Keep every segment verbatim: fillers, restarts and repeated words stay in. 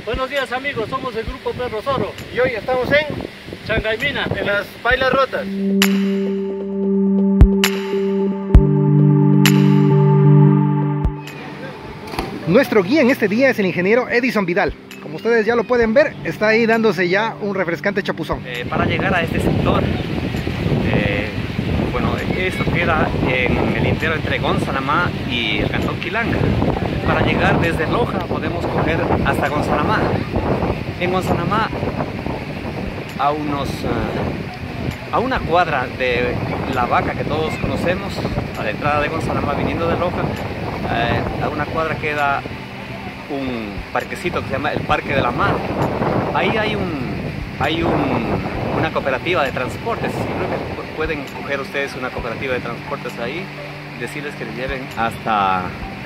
Buenos días amigos, somos el grupo Perro Zorro. Y hoy estamos en Changaymina, en las Pailas Rotas. Nuestro guía en este día es el ingeniero Edison Vidal. Como ustedes ya lo pueden ver, está ahí dándose ya un refrescante chapuzón. Eh, para llegar a este sector, eh, bueno, esto queda en el interior entre Gonzanamá y el cantón Quilanga. Para llegar desde Loja podemos coger hasta Gonzanamá. En Gonzanamá, a unos uh, a una cuadra de La Vaca que todos conocemos, a la entrada de Gonzanamá viniendo de Loja, eh, a una cuadra queda un parquecito que se llama el Parque de la Mar. Ahí hay un hay un, una cooperativa de transportes. Creo que pueden coger ustedes una cooperativa de transportes ahí, decirles que les lleven hasta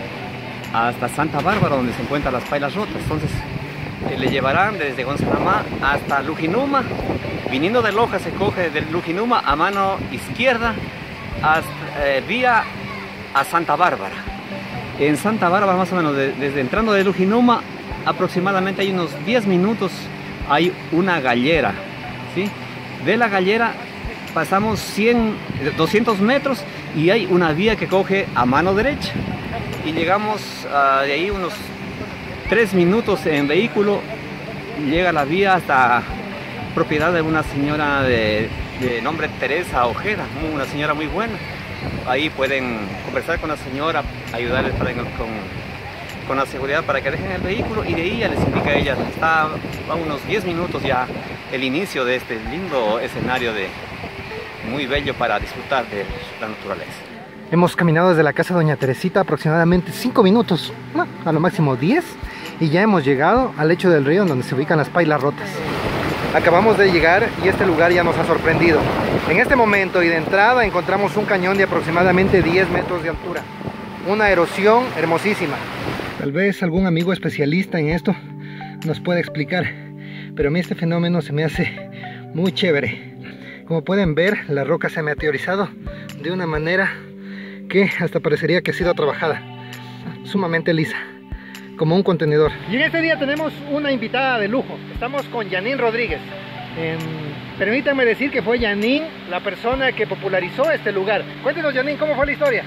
hasta Santa Bárbara, donde se encuentran las Pailas Rotas. Entonces eh, le llevarán desde Gonzanamá hasta Lujinuma. Viniendo de Loja se coge de Lujinuma a mano izquierda hasta eh, vía a Santa Bárbara. En Santa Bárbara, más o menos, de, desde entrando de Lujinuma, aproximadamente hay unos diez minutos, hay una gallera, ¿sí? De la gallera pasamos cien, doscientos metros y hay una vía que coge a mano derecha. Y llegamos uh, de ahí unos tres minutos en vehículo, llega la vía hasta propiedad de una señora de, de nombre Teresa Ojeda, una señora muy buena. Ahí pueden conversar con la señora, ayudarles para, con, con la seguridad para que dejen el vehículo, y de ahí ya les indica a ella, está a unos diez minutos ya el inicio de este lindo escenario de, muy bello para disfrutar de la naturaleza. Hemos caminado desde la casa de Doña Teresita aproximadamente cinco minutos, no, a lo máximo diez, y ya hemos llegado al lecho del río donde se ubican las Pailas Rotas. Acabamos de llegar y este lugar ya nos ha sorprendido. En este momento y de entrada encontramos un cañón de aproximadamente diez metros de altura. Una erosión hermosísima. Tal vez algún amigo especialista en esto nos pueda explicar, pero a mí este fenómeno se me hace muy chévere. Como pueden ver, la roca se ha meteorizado de una manera que hasta parecería que ha sido trabajada. Sumamente lisa, como un contenedor. Y en este día tenemos una invitada de lujo. Estamos con Janine Rodríguez. Eh, permítanme decir que fue Janine la persona que popularizó este lugar. Cuéntenos, Janine, ¿cómo fue la historia?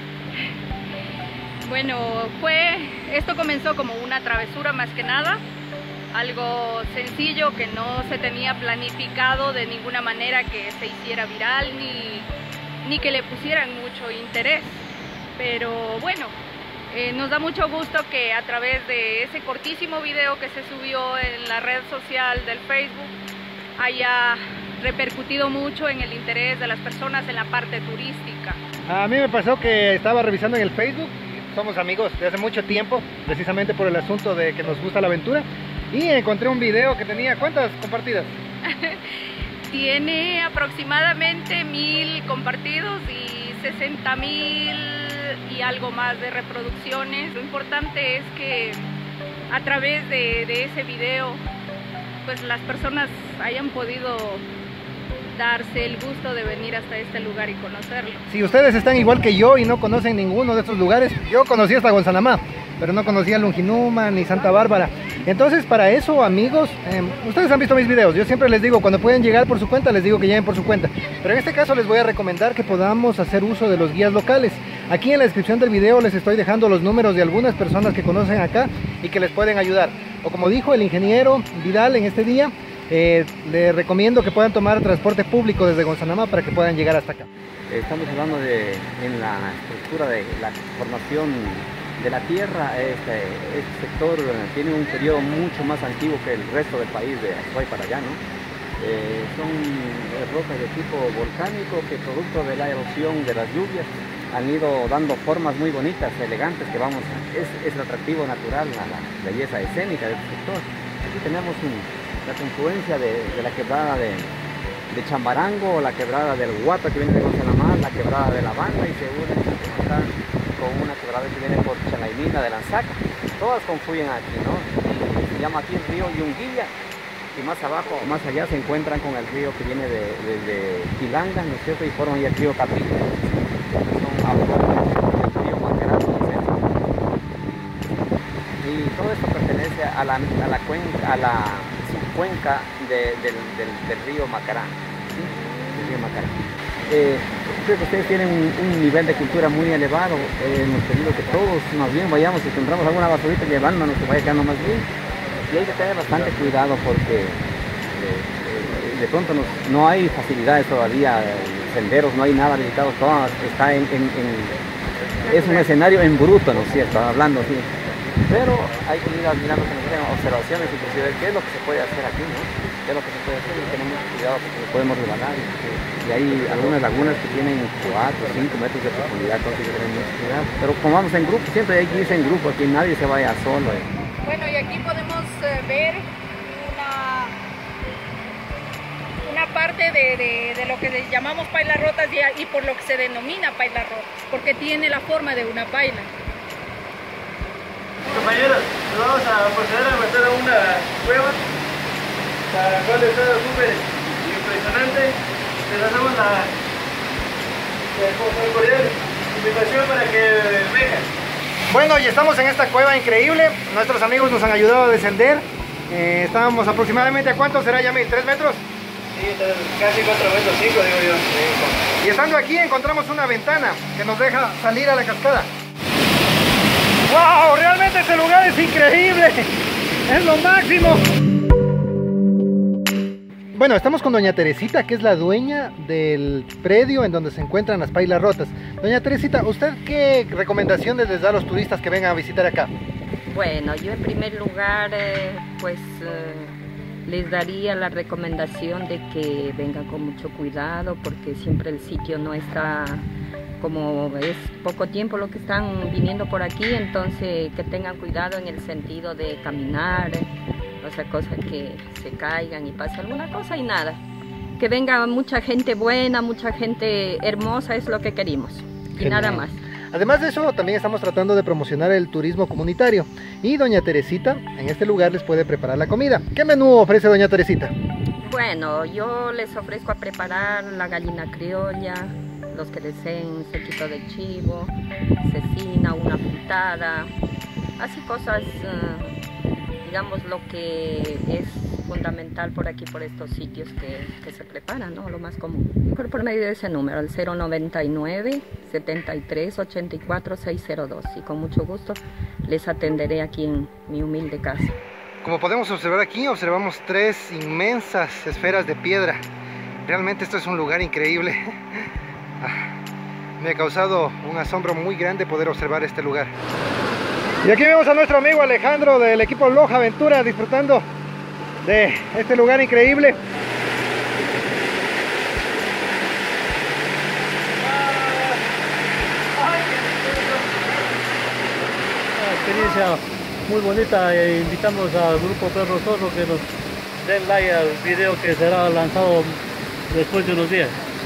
Bueno, fue, esto comenzó como una travesura más que nada. Algo sencillo que no se tenía planificado de ninguna manera que se hiciera viral ni, ni que le pusieran mucho interés. Pero bueno, Eh, nos da mucho gusto que a través de ese cortísimo video que se subió en la red social del Facebook haya repercutido mucho en el interés de las personas en la parte turística. A mí me pasó que estaba revisando en el Facebook, somos amigos de hace mucho tiempo, precisamente por el asunto de que nos gusta la aventura, y encontré un video que tenía, ¿cuántas compartidas? Tiene aproximadamente mil compartidos y sesenta mil y algo más de reproducciones. Lo importante es que a través de, de ese video pues las personas hayan podido darse el gusto de venir hasta este lugar y conocerlo. Si ustedes están igual que yo y no conocen ninguno de estos lugares, yo conocí hasta Gonzanamá, pero no conocía Lujinuma ni Santa Bárbara. Entonces, para eso, amigos, eh, ustedes han visto mis videos. Yo siempre les digo, cuando pueden llegar por su cuenta, les digo que lleguen por su cuenta. Pero en este caso les voy a recomendar que podamos hacer uso de los guías locales. Aquí en la descripción del video les estoy dejando los números de algunas personas que conocen acá y que les pueden ayudar. O como dijo el ingeniero Vidal en este día, eh, les recomiendo que puedan tomar transporte público desde Gonzanamá para que puedan llegar hasta acá. Estamos hablando de en la estructura de la formación de la tierra. Este, este sector tiene un periodo mucho más antiguo que el resto del país, de Azuay para allá, ¿no? Eh, son rocas de tipo volcánico que, producto de la erosión de las lluvias, han ido dando formas muy bonitas, elegantes, que vamos a, es, es el atractivo natural, la, la belleza escénica del sector. Aquí tenemos un, la confluencia de, de la quebrada de, de Chambarango, la quebrada del Guata que viene de Gonzanamá, la quebrada de La Banda, y se une acá con una quebrada que viene por Changaymina de Lanzaca. Todas confluyen aquí, ¿no? Se llama aquí el río Yunguilla, y más abajo, más allá, se encuentran con el río que viene de, de, de Quilanga, ¿no es cierto? Y forman ahí el río Capilla. Son afluentes del río más grande del centro. Y todo esto pertenece a la, a la cuenca, a la subcuenca de, del, del, del río Macará. ¿Sí? Del río Macará. Eh, creo que ustedes tienen un, un nivel de cultura muy elevado. Eh, hemos pedido que todos más bien vayamos y encontramos alguna basurita llevándonos, que vaya quedando más bien. Y hay que tener bastante cuidado porque eh, de pronto nos, no hay facilidades todavía, senderos, no hay nada habilitado, todo está en, en, en, es un escenario en bruto, ¿no es cierto? Hablando así. Pero hay que ir mirando observaciones, inclusive, qué es lo que se puede hacer aquí, ¿no? Qué es lo que se puede hacer y tenemos cuidado porque nos podemos resbalar. Y hay algunas lagunas que tienen cuatro o cinco metros de profundidad, entonces hay que tener mucho cuidado. Pero como vamos en grupo, siempre hay que irse en grupo, aquí nadie se vaya solo. ¿eh? Bueno, y aquí podemos eh, ver una, una parte de, de, de lo que llamamos pailas rotas y, y por lo que se denomina pailas rotas, porque tiene la forma de una paila. Compañeros, nos vamos a proceder a meter a una cueva, la cual está súper impresionante. Les hacemos la, la cordial invitación para que vengan. Bueno, y estamos en esta cueva increíble. Nuestros amigos nos han ayudado a descender. Eh, estábamos aproximadamente, ¿a cuánto será, Yamil? ¿tres metros? Sí, casi cuatro metros, cinco digo yo. Y estando aquí encontramos una ventana que nos deja salir a la cascada. ¡Wow! Realmente este lugar es increíble. Es lo máximo. Bueno, estamos con doña Teresita, que es la dueña del predio en donde se encuentran las pailas rotas. Doña Teresita, ¿usted qué recomendaciones les da a los turistas que vengan a visitar acá? Bueno, yo en primer lugar, eh, pues eh, les daría la recomendación de que vengan con mucho cuidado, porque siempre el sitio no está, como es poco tiempo lo que están viniendo por aquí, entonces que tengan cuidado en el sentido de caminar, o sea, cosas que se caigan y pase alguna cosa y nada. Que venga mucha gente buena, mucha gente hermosa, es lo que queremos y Genial. Nada más. Además de eso, también estamos tratando de promocionar el turismo comunitario y doña Teresita en este lugar les puede preparar la comida. ¿Qué menú ofrece doña Teresita? Bueno, yo les ofrezco a preparar la gallina criolla, los que deseen sequito de chivo, cecina, una fritada, así cosas, uh, digamos lo que es fundamental por aquí, por estos sitios que, que se preparan, ¿no? Lo más común. Por, por medio de ese número, al cero noventa y nueve, setenta y tres, ochenta y cuatro, seiscientos dos, y con mucho gusto les atenderé aquí en mi humilde casa. Como podemos observar aquí, observamos tres inmensas esferas de piedra. Realmente esto es un lugar increíble. Me ha causado un asombro muy grande poder observar este lugar. Y aquí vemos a nuestro amigo Alejandro del equipo Loja Aventura disfrutando de este lugar increíble. Una experiencia muy bonita e invitamos al grupo Perro Zorro que nos den like al video que será lanzado después de unos días.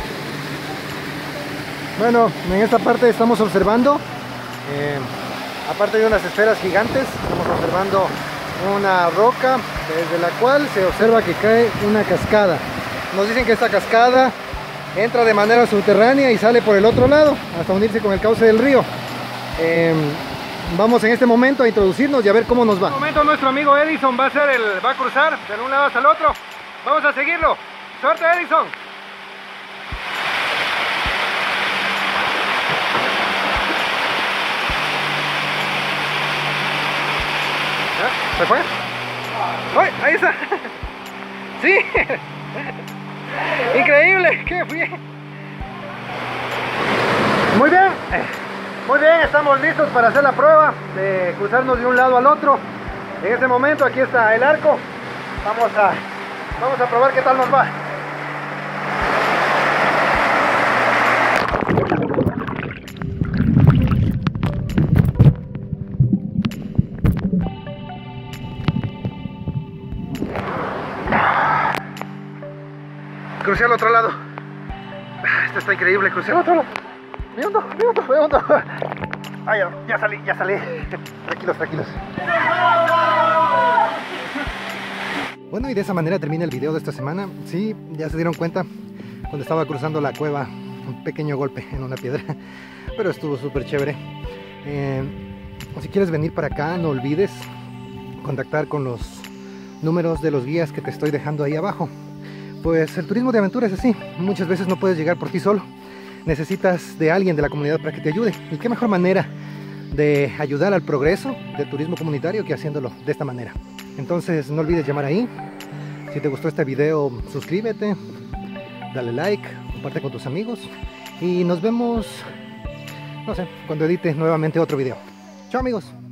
Bueno, en esta parte estamos observando, eh, aparte de unas esferas gigantes, estamos observando una roca desde la cual se observa que cae una cascada. Nos dicen que esta cascada entra de manera subterránea y sale por el otro lado hasta unirse con el cauce del río. Eh, vamos en este momento a introducirnos y a ver cómo nos va. En este momento nuestro amigo Edison va a, hacer el, va a cruzar de un lado hasta el otro. Vamos a seguirlo. ¡Suerte, Edison! ¿Se fue? ¡Uy! ¡Ahí está! ¡Sí! ¡Increíble! ¡Qué bien! Muy bien, muy bien, estamos listos para hacer la prueba de cruzarnos de un lado al otro. En este momento aquí está el arco. Vamos a, vamos a probar qué tal nos va. Crucé al otro lado. Esto está increíble, crucé al otro lado. Me hundo, me hundo, me hundo. Ay, ya, ya salí, ya salí. Tranquilos, tranquilos. Bueno, y de esa manera termina el video de esta semana. Sí, ya se dieron cuenta, cuando estaba cruzando la cueva, un pequeño golpe en una piedra, pero estuvo súper chévere. Eh, Si quieres venir para acá, no olvides contactar con los números de los guías que te estoy dejando ahí abajo. Pues el turismo de aventura es así, muchas veces no puedes llegar por ti solo, necesitas de alguien de la comunidad para que te ayude. Y qué mejor manera de ayudar al progreso del turismo comunitario que haciéndolo de esta manera. Entonces no olvides llamar ahí. Si te gustó este video, suscríbete, dale like, comparte con tus amigos y nos vemos, no sé, cuando edite nuevamente otro video. Chao amigos.